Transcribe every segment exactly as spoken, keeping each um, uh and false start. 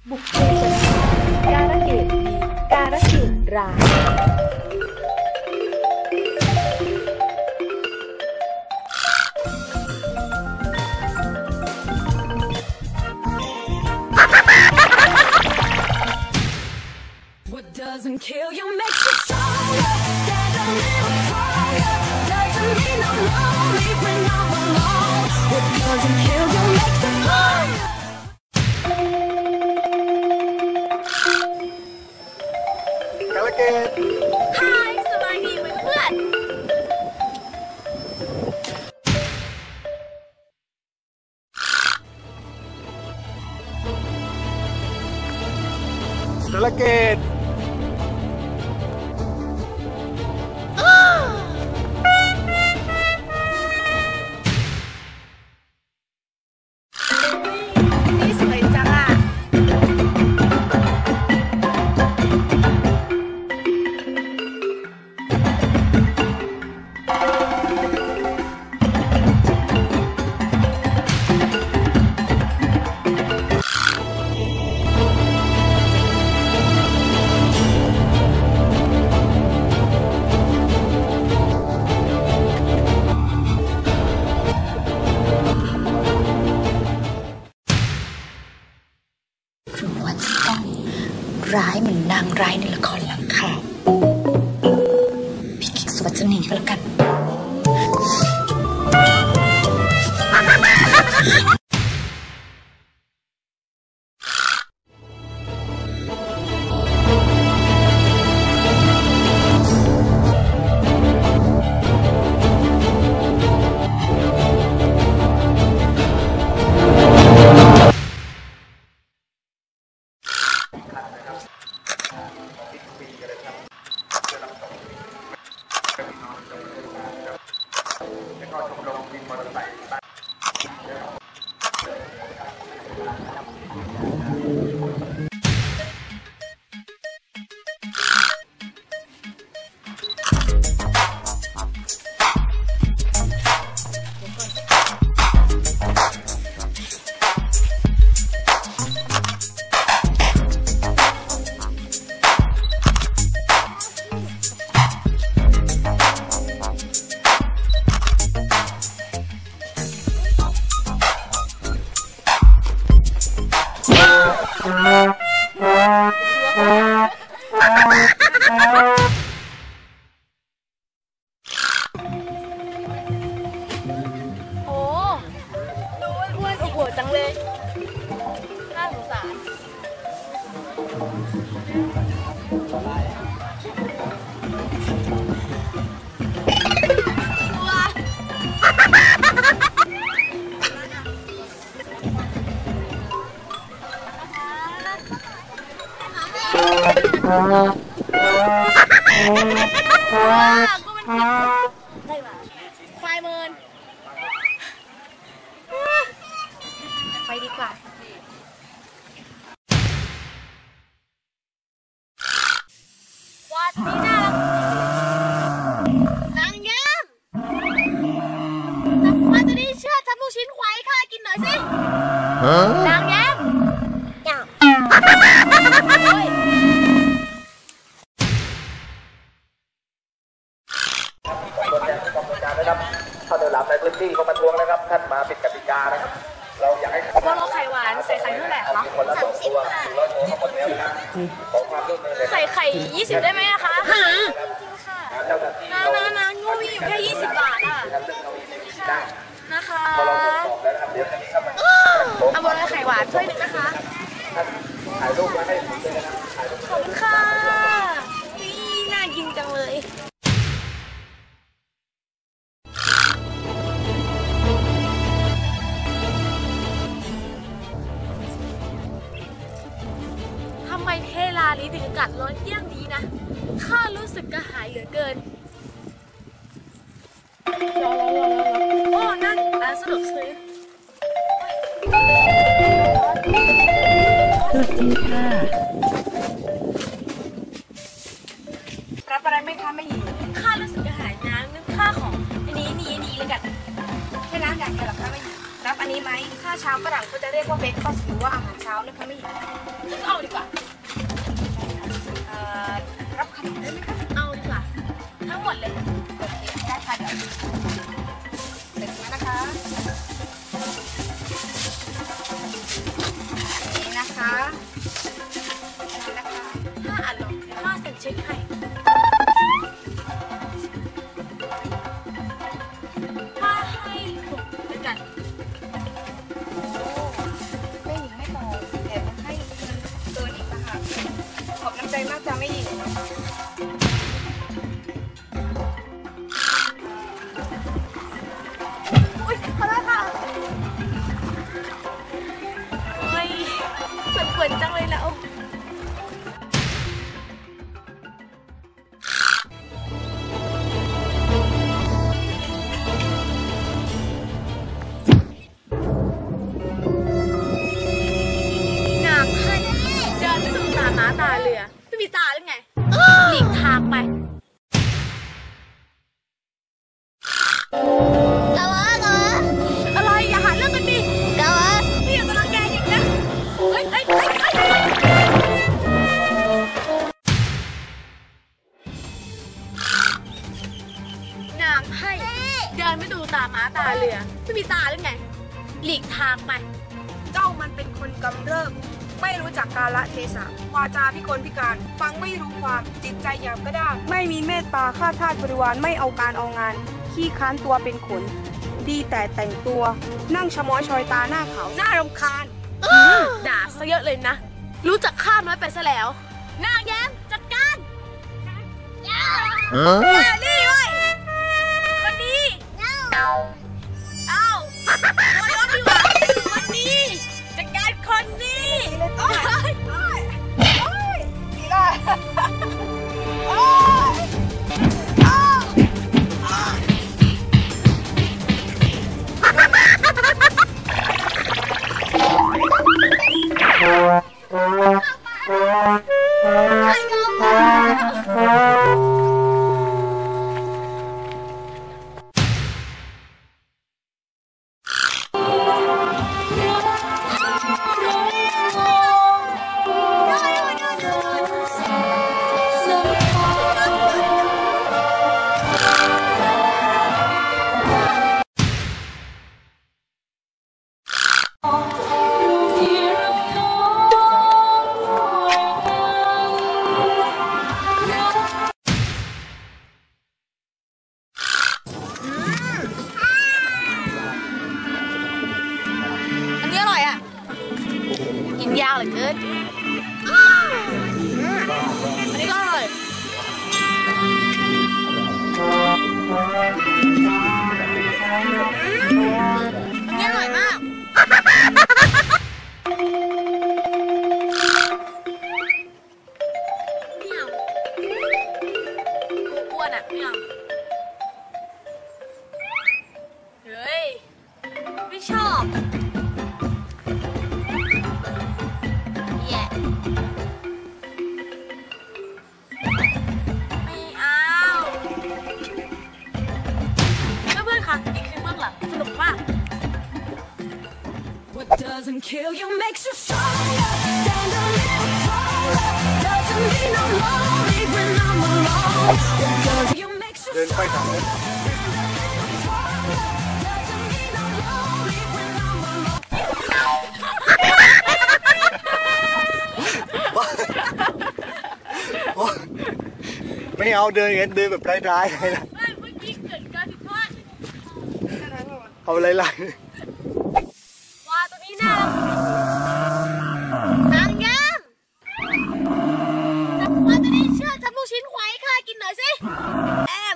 บุกเบิกการเกตมีการเกตร้าย Doesn't kill you, makes you stronger. Stand a little taller. Doesn't mean I'm lonely when I'm alone. What doesn't kill you makes you stronger. กาลเกต Hi สบายดีไหมเพื่อนกาลเกตนี่สวยจังอ่ะร้ายเหมือนนางร้ายในละครหลังข่าวพี่กิ๊กสุวัจนีก็แล้วกันโอ้ดูอ้วนๆอวบจังเลยน่าสงสารควายเมินไปดีกว่าวัดนี้น่ารักนางแย้มจับควายตัวนี้เชื่อทำลูกชิ้นควายข้ากินหน่อยสินางแย้มถ้าเดินหลับในพื้นที่เขามาทวงนะครับท่านมาปิดกติกานะครับเราอยากให้บัวลอยไข่หวานใส่ไข่เท่าไหร่คะคนละสองตัวร้อยโลทั้งหมดแล้วนะขอความร่วมมือเลยใส่ไข่ยี่สิบได้ไหมคะจริงค่ะนานานางูมีอยู่แค่ยี่สิบบาทอ่ะนะคะเอาบัวลอยไข่หวานถ้วยหนึ่งนะคะถ่ายรูปมาให้ผมด้วยนะครับขอบคุณค่ะนี่น่ากินจังเลยทำไมเทลานี้ถึงอากาศร้อนเยี่ยงนี้นะข้ารู้สึกกระหายเหลือเกินโอ้นั่นร้านสะดวกซื้อสวัสดีค่ะรับอะไรไหมคะแม่หญิงข้ารู้สึกกระหายน้ำนึกค่าของอันนี้นี่นี่เลยกันแค่น้ำอยากจะหรอคะแม่หญิงรับอันนี้ไหมค่าเช้าฝรั่งก็จะเรียกว่าเบรคฟาสต์หรือว่าอาหารเช้านะคะแม่หญิงมากจ้ะไม่หญิงอุ๊ยขอโทษค่ะโอ้ยเขินๆจังเลยแล้วม้าตาเรือไม่มีตาหรือไงหลีกทางไปกะวะกะวะอะไรอย่าหาเรื่องกันดิกะวะพี่อย่ามารังแกอีกนะเฮ้ยเฮ้ยเฮ้ยเฮ้ยนางให้เดินไม่ดูตาม้าตาเรือไม่มีตาหรือไงหลีกทางไปเจ้ามันเป็นคนกำเริบไม่รู้จักกาลเทศะวาจาพิกลพิการฟังไม่รู้ความจิตใจหยาบก็ได้ไม่มีเมตตาฆ่าทาสบริวารไม่เอาการเอางานขี้ค้านตัวเป็นขนดีแต่แต่งตัวนั่งชะม้อยชอยตาหน้าขาวหน้ารำคาญด่าซะเยอะเลยนะรู้จักข้ามน้อยไปซะแล้วนางแย้มจัดการอย่านี่เว้ยคนนี้เอ้าคนร้อนดีกว่าคนนี้จัดการคนนี้โอ้ยโอ้ยโอ้ยนี่ล่ะโอ้ยโอ้ยกินยากเหลือเกินอันนี้ก็อร่อยอันนี้อร่อยมากไม่เอาอ้วนอ่ะไม่เอาเฮ้ยไม่ชอบสนุกมาก What doesn't kill you makes you stronger. Stand a little taller. Doesn't mean I'm lonely when I'm alone. What does you makes you stronger. Doesn't mean I'm lonely when I'm alone. ไม่เอาเดินเงี้ยเดินแบบร้ายๆเลยนะเอาอะไรล่ะวาตัวนี้นางนางแย้มวาตัวนี้เชื่อทำลูกชิ้นควายค่ะกินหน่อยสิแอม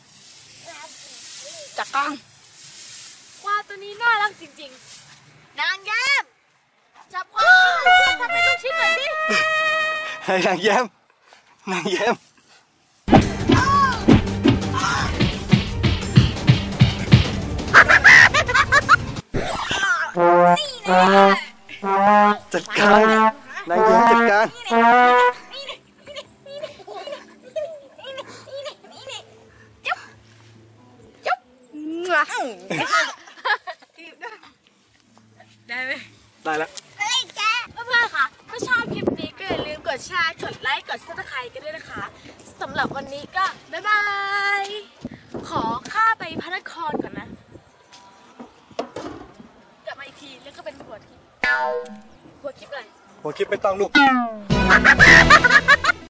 จักกังวาตัวนี้น่ารักจริงๆนางแย้มจับควายเชื่อทำเป็นลูกชิ้นหน่อยสินางแย้มนางแย้มจัดการนายแย้มจัดการจุ๊บจุ๊บได้ไหมได้แล้วเพื่อนๆค่ะถ้าชอบคลิปนี้ก็อย่าลืมกดแชร์กดไลค์กดซับสไครต์กันด้วยนะคะสำหรับวันนี้ก็บ๊ายบายขอข้าไปพระนครก่อนนะกลับมาอีกทีแล้วก็เป็นหัวคลิปหัวคลิปอะไรหัวคลิปไม่ต้องลูก